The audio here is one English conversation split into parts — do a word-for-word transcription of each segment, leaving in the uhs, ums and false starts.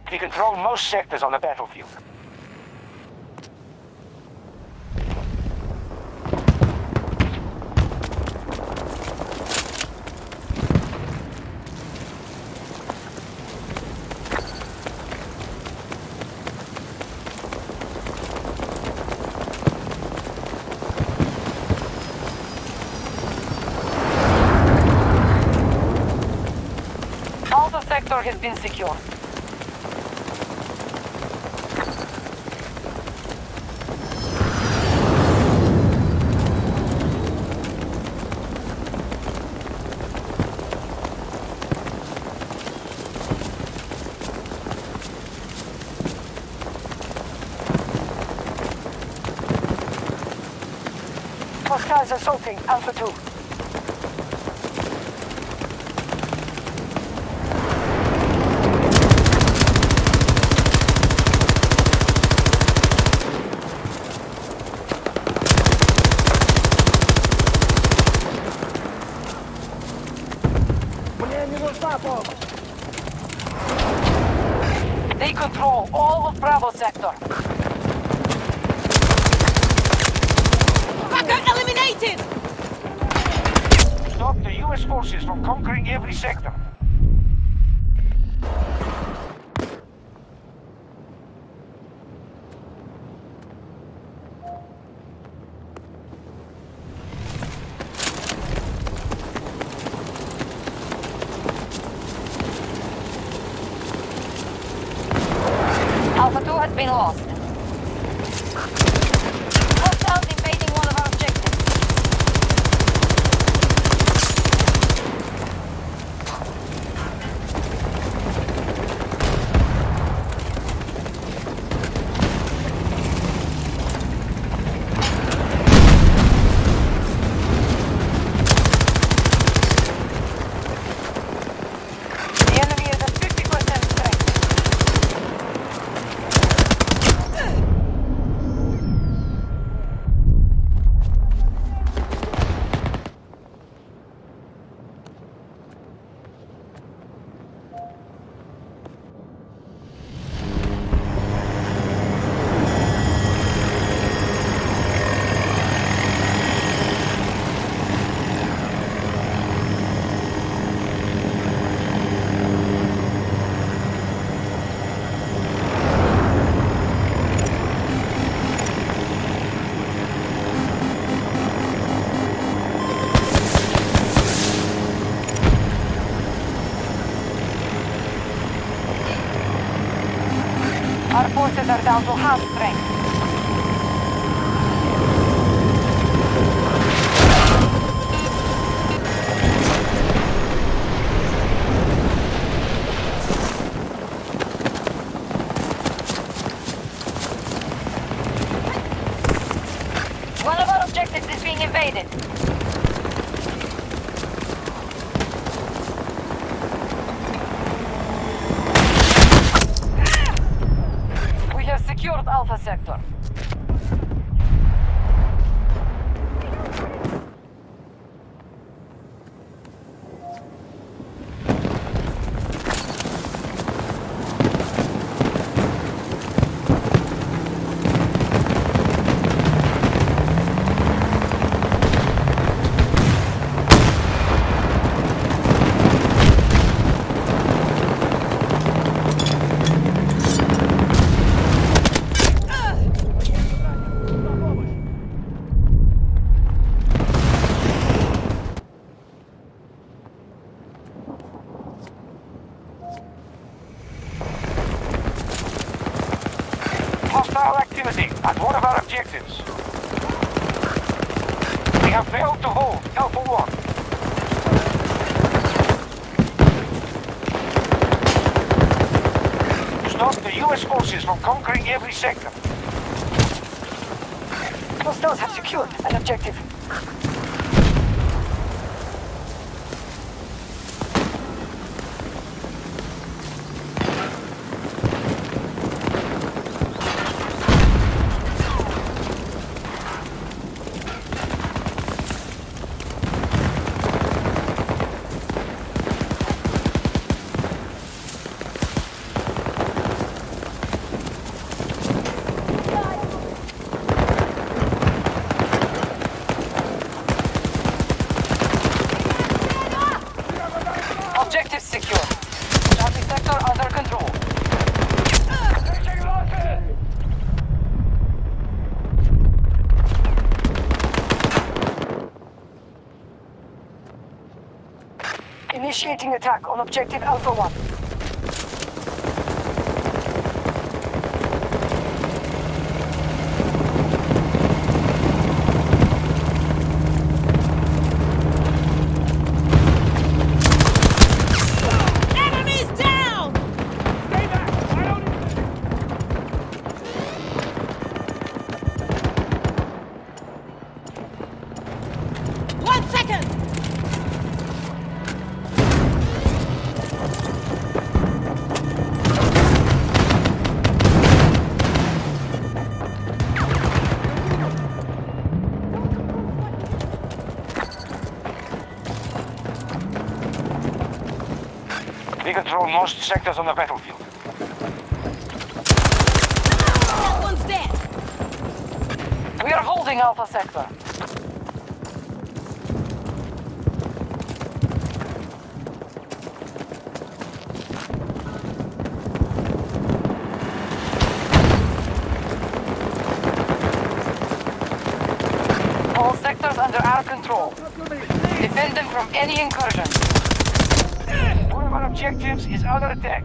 We control most sectors on the battlefield. Alpha sector has been secured. Hostiles assaulting Alpha two. They control all of Bravo sector. Fucker eliminated! Stop the U S forces from conquering every sector. Alpha two has been lost. Hostiles invading one of our objectives. The enemy is at fifty percent strength. Our forces are down to half strength. One of our objectives is being invaded. We have secured Alpha sector. Hostile activity at one of our objectives. We have failed to hold Alpha one. Stop the U S forces from conquering every sector. Hostiles have secured an objective. Initiating attack on objective Alpha one. We control most sectors on the battlefield. That one's dead. We are holding Alpha Sector. All sectors under our control. Defend them from any incursion. One of our objectives is under attack.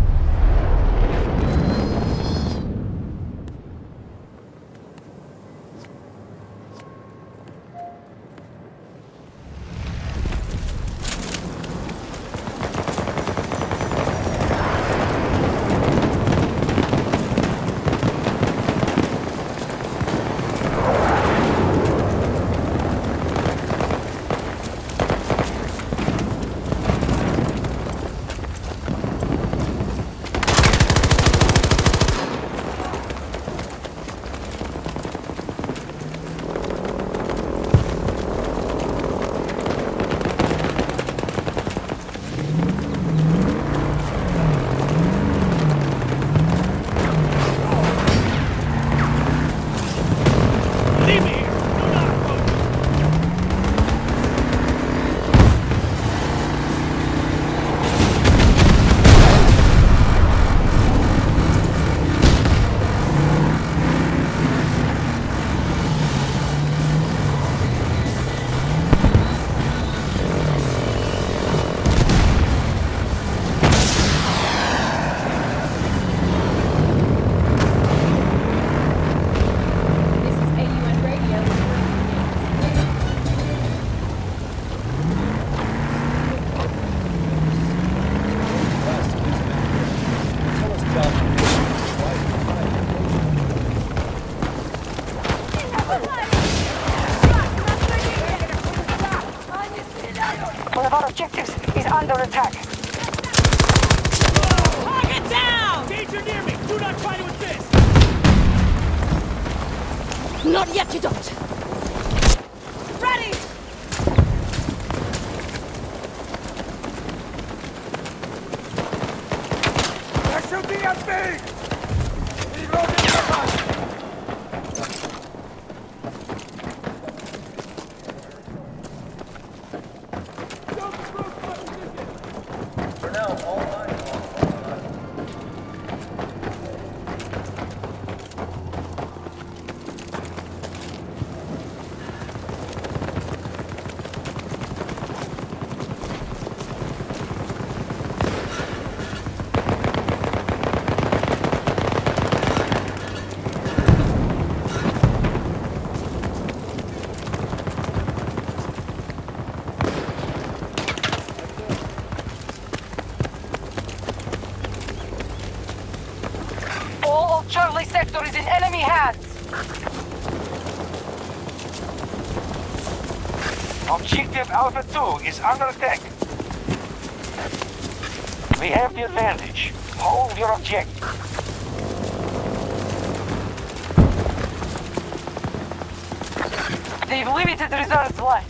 One of our objectives is under attack. Target down! Danger near me! Do not try to assist! Not yet, you don't. Ready! There should be a thing! Reloading the bus! For now, all eyes All of Charlie Sector is in enemy hands. Objective Alpha two is under attack. We have the advantage. Hold your objective. They've limited reserves left.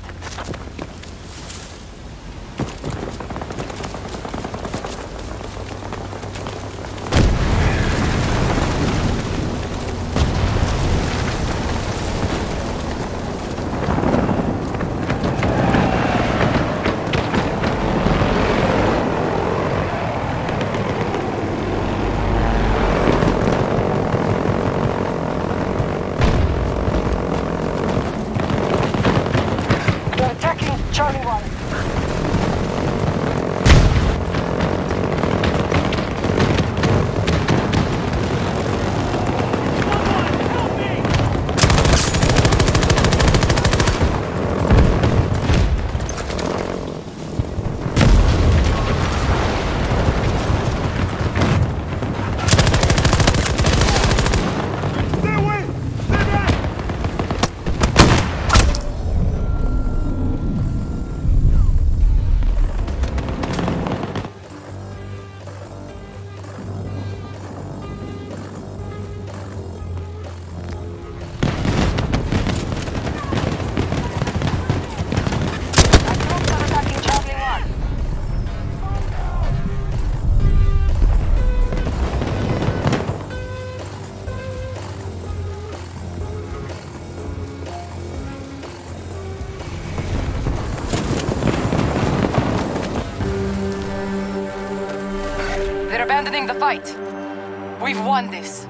abandoning the fight. We've won this.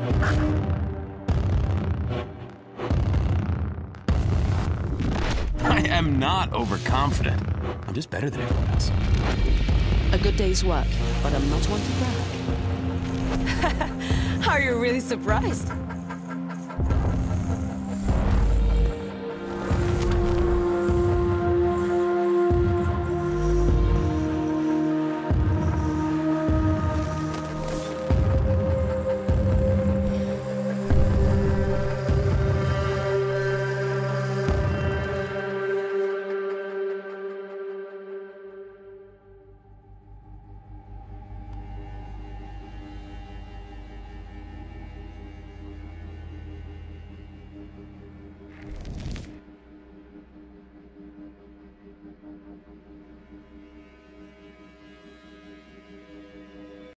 I am not overconfident. I'm just better than everyone else. A good day's work, but I'm not one to brag. Are you really surprised?